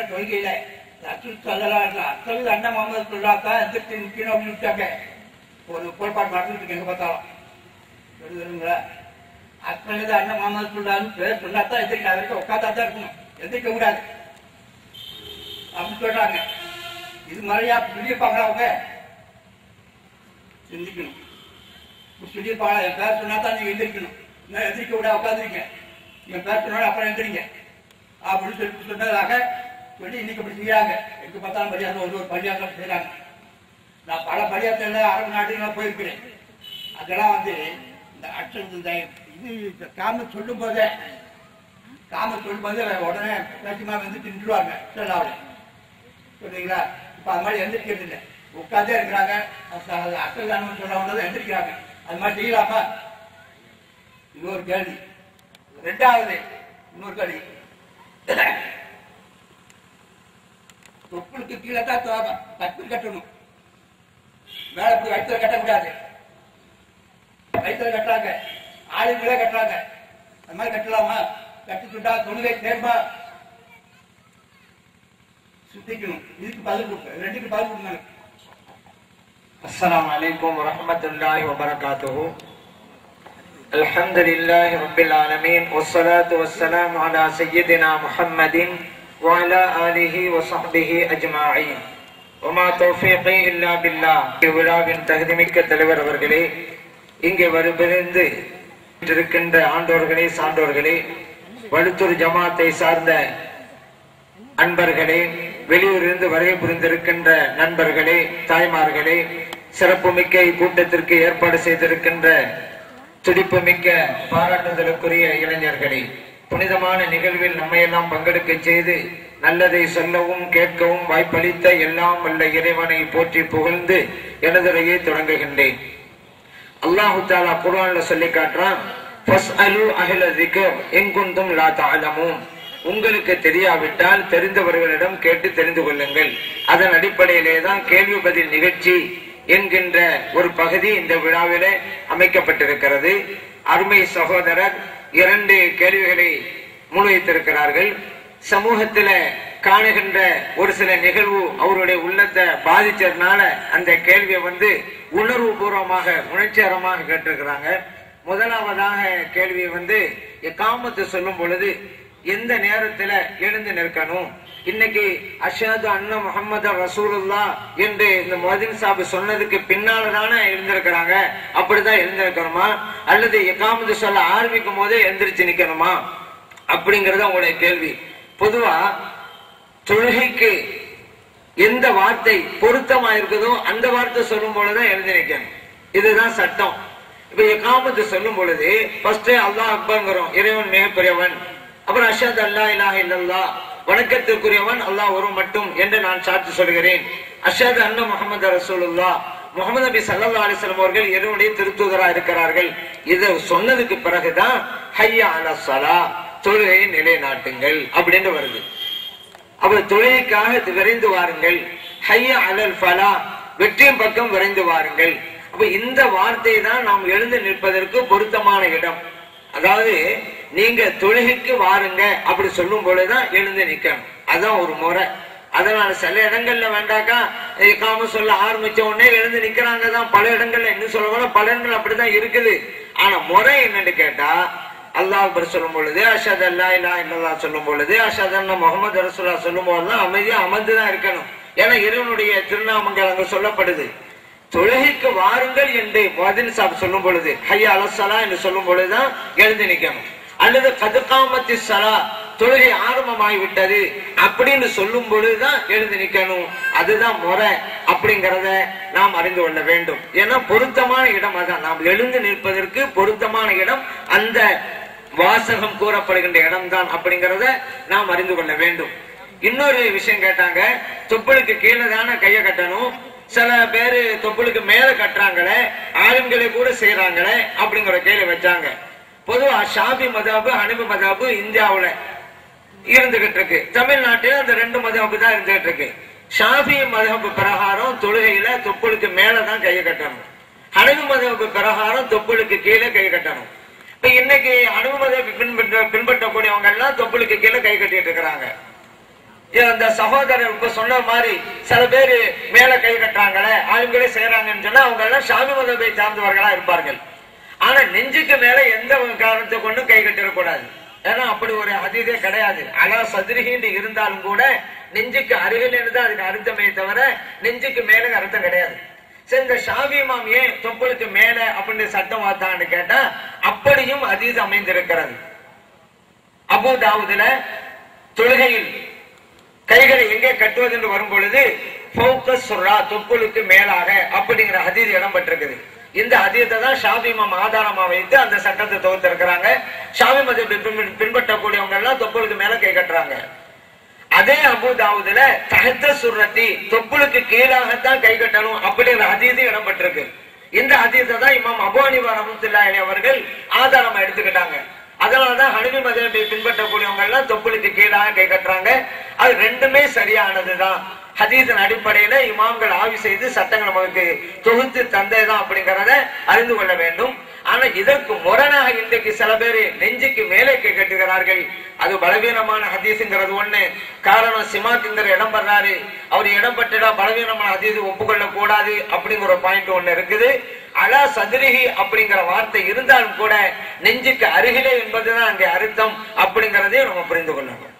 கொள்கையில ரசூல் ஸல்லல்லாஹு அலைஹி அண்ணன் முகமது சொல்லாக்கா எதிர்த்து நிற்கணும் அப்படின்னு விட்டாங்க. ஒரு கோட்பாடு நடந்துட்டு எங்க பார்த்தாலும் சொல்லுங்களா அத்தனை அண்ணன் முகமது சொல்லான்னு பேர் சொல்லாதான் எதிர்க்க அவருக்கு உட்காந்தா தான் இருக்கணும், எதிர்க்க கூடாது அப்படின்னு சொல்றாங்க. இது மாதிரியா சொல்லியிருப்பாங்களா அவங்க? சிந்திக்கணும். சொல்லியிருப்பாங்களா என் பேர் சொன்னா தான் நீங்க எந்திரிக்கணும், நான் எதிர்க்க விட உட்காந்துருக்கேன், என் பேர் சொன்னாலும் அப்புறம் எந்திரிங்க அப்படின்னு சொல்லி சொன்னதாக சொல்லி இன்னைக்கு அப்படி செய்யறாங்க. எங்க பார்த்தாலும் பரியாசம் ஒரு பரியாசம் செய்யறாங்க. நான் பல பரியாசத்துல அரபு நாட்டுக்கெல்லாம் போயிருக்கிறேன். அதெல்லாம் இந்த அச்சம் இந்த இது காம சொல்லும் போதே உடனே பேச்சுமா தின்றுவாங்க சொல்லாவில் சொல்றீங்களா? இப்ப அது மாதிரி எந்திரிக்கிறது இல்லை, உட்காந்தே இருக்கிறாங்க. அசல் தானம் சொல்ல வந்தது எந்திரிக்கிறாங்க. அது மாதிரி செய்யலாமா? இன்னொரு கேள்வி. ரெண்டாவது இன்னொரு கேள்வி, தொப்புளுக்கு கீழே தான் தப்பு கட்டணும், மேல போய் வயிற்றுல கட்டக்கூடாது. வயிற்றுல கட்டுறாங்க, ஆளுங்களே கட்டுறாங்க. அது மாதிரி கட்டலாமா? கட்டி சுட்டா தொழுகை தேர்வா? சுத்திக்கணும். இதுக்கு பதில் கொடுக்க ரெண்டுக்கு பதில் கொடுங்க. அஸ்ஸலாமு அலைக்கும் வரஹ்மத்துல்லாஹி வபரகாத்துஹு. அல்ஹம்துலில்லாஹி ரப்பில் ஆலமீன் வஸ்ஸலாத்து வஸ்ஸலாமு அலா சய்யிதினா முஹம்மதின் வ அலா ஆலிஹி வ ஸஹ்பிஹி அஜ்மஈன். வமா தௌஃபீகி இல்லா பில்லாஹ். விழாவின் தகுதிமிக்க தலைவர் அவர்களே, இங்கே வருபிருந்து இருக்கின்ற ஆண்டோர்களே, சான்றோர்களே, வழுத்தூர் ஜமாத்தை சார்ந்த அன்பர்களே, வெளியூரிலிருந்து வருகை புரிந்திருக்கின்ற நண்பர்களே, தாய்மார்களே, சிறப்பு மிக்க இக்கூட்டத்திற்கு ஏற்பாடு செய்திருக்கின்ற துடிப்பு மிக்க பாராட்டுதலுக்குரிய இளைஞர்களே, புனிதமான நிகழ்வில் நம்மையெல்லாம் பங்கெடுக்க செய்து நல்லதை சொல்லவும் கேட்கவும் வாய்ப்பளித்த எல்லாம் வல்ல இறைவனை போற்றி புகழ்ந்து எனதுரையை தொடங்குகின்றேன். அல்லாஹு தஆலா குர்ஆன்ல சொல்லி காட்டுறான், ஃபஸ்அலு அஹ்ல ஸிக்ர் இன் குன்தும் லா தஅலமூன். உங்களுக்கு தெரியாவிட்டால் தெரிந்தவர்களிடம் கேட்டு தெரிந்து கொள்ளுங்கள். அதன் அடிப்படையிலே தான் கேள்வி பதில் நிகழ்ச்சி என்கின்ற ஒரு பகுதி இந்த விழாவிலே அமைக்கப்பட்டிருக்கிறது. அருமை சகோதரர் 2 கேள்விகளை முன்வைத்திருக்கிறார்கள். சமூகத்தில காணுகின்ற ஒரு சில நிகழ்வு அவருடைய உள்ளத்தை பாதிச்சதுனால அந்த கேள்வியை உணர்வு பூர்வமாக உணர்ச்சிகரமாக கேட்டிருக்கிறாங்க. முதலாவதாக கேள்வியை இகாமத்து சொல்லும் பொழுது எந்த நேரத்துல எழுந்து நிற்கணும்? இன்னைக்கு அஷ்ஹது அன்ன முஹம்மது ரசூலுல்லாஹ் என்று இந்த முஅத்தின் சாஹிப் சொன்னதுக்கு பின்னால்தானே எழுந்திருக்கிறாங்க. அப்படிதான் எழுந்திருக்கணுமா, அல்லது இகாமத்து சொல்ல ஆரம்பிக்கும் போதே எழுந்திருச்சு நிக்கணுமா அப்படிங்கறது உங்களுடைய கேள்வி. பொதுவா தொழுகைக்கு எந்த வார்த்தை பொருத்தமா இருக்குதோ அந்த வார்த்தை சொல்லும் பொழுதுதான் எழுந்து நிக்கணும். இதுதான் சட்டம். இப்ப இகாமத்து சொல்லும் பொழுது ஃபர்ஸ்ட் அல்லாஹ் அக்பர்ங்கிறோம், இறைவன் மிகப்பெரியவன். அப்புறம் அஷ்ஹது அல்லா இலாஹ இல்லல்லாஹ், வணக்கத்திற்குரியவன் அல்லாஹ் ஒரு மட்டும் என்று நான் சாட்சி சொல்கிறேன். அஷ்ஹது அன்ன முஹம்மது ரசூலுல்லாஹ், முஹம்மது நபி ஸல்லல்லாஹு அலைஹி வஸல்லம் அவர்கள் இறைவனுடைய திருத்தூதரா இருக்கிறார்கள். இதை சொன்னதுக்கு பிறகுதான் ஹய்யா அலா ஸலாஹ், தொழுகையை நிலைநாட்டுங்கள் அப்படின்னு வருது. அப்ப தொழுகைக்காக விரைந்து வாருங்கள். ஹய்யா அலல் ஃபலாஹ், வெற்றியின் பக்கம் விரைந்து வாருங்கள். அப்ப இந்த வார்த்தை தான் நாம் எழுந்து நிற்பதற்கு பொருத்தமான இடம். அதாவது நீங்க தொழுகைக்கு வாருங்க அப்படி சொல்லும் பொழுதுதான் எழுந்து நிக்கணும். அதான் ஒரு முறை. அதனால சில இடங்கள்ல வேண்டாக்கா இகாம சொல்ல ஆரம்பிச்ச உடனே எழுந்து நிக்கிறாங்க தான். பல இடங்கள்ல இன்னும் சொல்ல பல இடங்கள் அப்படிதான் இருக்குது. ஆனா முறை என்னன்னு கேட்டா, அல்லாஹ் அக்பர் சொல்லும் பொழுது, அஷ்ஹது அல்லா இலாஹ இல்லல்லாஹ் சொல்லும் பொழுது, அஷ்ஹது அன்ன முஹம்மது ரசூலுல்லாஹ் சொல்லும் போதுதான் அமைதியா அமர்ந்துதான் இருக்கணும். ஏன்னா இறைவனுடைய திருநாமங்கள் அங்க சொல்லப்படுது. தொழுகைக்கு வாருங்கள் என்று முஅத்தின் சாஹிப் சொல்லும் பொழுது, ஹய்யா அலா ஸலாஹ் என்று சொல்லும் பொழுதுதான் எழுந்து நிக்கணும். அல்லது கத் காமத்தி ஸலாஹ், தொழுகை ஆரம்பமாகி விட்டது அப்படின்னு சொல்லும் பொழுதுதான் எழுந்து நிக்கணும். அதுதான் முறை அப்படிங்கறத நாம் அறிந்து கொள்ள வேண்டும். ஏன்னா பொருத்தமான இடம் அதான். நாம் எழுந்து நிற்பதற்கு பொருத்தமான இடம் அந்த வாசகம் கூறப்படுகின்ற இடம் தான் அப்படிங்கறத நாம் அறிந்து கொள்ள வேண்டும். இன்னொரு விஷயம் கேட்டாங்க, தொப்புளுக்கு கீழே தானே கையை கட்டணும், சில பேரு தொப்புளுக்கு மேல கட்டுறாங்களே, ஆளுங்களை கூட செய்யறாங்களே அப்படிங்கிற கேள்வி வச்சாங்க. பொதுவா ஷாஃபி மதஹப், ஹனபி மதஹப் இந்தியாவுல இருந்துகிட்டு இருக்கு. தமிழ்நாட்டில் அந்த 2 மதஹப் தான் இருந்துகிட்டு இருக்கு. ஷாஃபி மதஹப் பிரகாரம் தொழுகையில தொப்புளுக்கு மேலதான் கையை கட்டணும். ஹனபி மதஹப் பிரகாரம் தொப்புளுக்கு கீழே கை கட்டணும். இப்ப இன்னைக்கு ஹனபி மதஹப் பின்பற்றக்கூடியவங்க எல்லாம் தொப்புளுக்கு கீழே கை கட்டிட்டு இருக்கிறாங்க. அந்த சகோதரர் இப்ப சொன்ன மாதிரி சில பேரு மேல கை கட்டுறாங்களே, ஆளுங்களே செய்யறாங்கன்னு சொன்னா அவங்க எல்லாம் ஷாமி மதபை சார்ந்தவர்களா இருப்பார்கள். ஆனா நெஞ்சுக்கு மேல எந்த காரணத்தை கொண்டு கை கட்டிடக்கூடாது. ஏன்னா அப்படி ஒரு ஹதீஸே கிடையாது. அலா சதுரிகின்னு இருந்தாலும் கூட நெஞ்சுக்கு அருகில் இருந்து அதுக்கு அர்த்தமே தவிர நெஞ்சுக்கு மேல அர்த்தம் கிடையாது. சரி, இந்த ஷாஃபி இமாம் ஏன் தொப்புளுக்கு மேல அப்படின்னு சட்டம் வாத்தான்னு கேட்டா அப்படியும் ஹதீஸ் அமைந்திருக்கிறது. அபூ தாவூதுல தொழுகையில் கைகளை எங்கே கட்டுவது என்று வரும் பொழுது தொப்புளுக்கு மேலாக அப்படிங்கிற ஹதீஸ் இடம்பெற்றிருக்குது. இந்த ஹதீஸை தான் ஷாஃபி இமாம் ஆதாரமா வைத்து அந்த சட்டத்தை தொகுத்திருக்கிறாங்க. ஷாஃபி மதத்தை பின்பற்றக்கூடியவங்க எல்லாம் தொப்புளுக்கு மேல கை கட்டுறாங்க. அதே அபூ தாவூதுல தஹத்த சுர்ரத்தி தொப்புளுக்கு கீழாகத்தான் கை கட்டணும் அப்படிங்கிற ஹதீஸ் இடம்பெற்றிருக்கு. இந்த ஹதீஸை தான் இமாம் அபூ ஹனீஃபா ரஹ்மத்துல்லாஹி அலைஹி அவர்கள் ஆதாரமா எடுத்துக்கிட்டாங்க. அதனாலதான் ஹனபி மதத்தை பின்பற்றக்கூடியவங்க எல்லாம் தொப்புளுக்கு கீழாக கை கட்டுறாங்க. அது ரெண்டுமே சரியானதுதான். ஹதீஸின் அடிப்படையில இமாம்கள் ஆய்வு செய்து சட்டங்கள் நமக்கு தொகுத்து தந்ததுதான் அப்படிங்கறத அறிந்து கொள்ள வேண்டும். ஆனா இதற்கு முரணாக இன்றைக்கு சில பேர் நெஞ்சுக்கு மேலே கை கட்டுகிறார்கள். அது பலவீனமான ஹதீஸுங்கிறது ஒண்ணு. காரணம் சிமாக்குங்கிற இடம் பெறாரு, அவர் இடம் பெற்றா பலவீனமான ஹதீஸ் ஒப்புக்கொள்ள கூடாது அப்படிங்கிற ஒரு பாயிண்ட் ஒண்ணு இருக்குது. அலா சதுரிஹி அப்படிங்கிற வார்த்தை இருந்தாலும் கூட நெஞ்சுக்கு அருகிலே என்பதுதான் அங்கே அர்த்தம் அப்படிங்கறதையும் நம்ம புரிந்து கொள்ளணும்.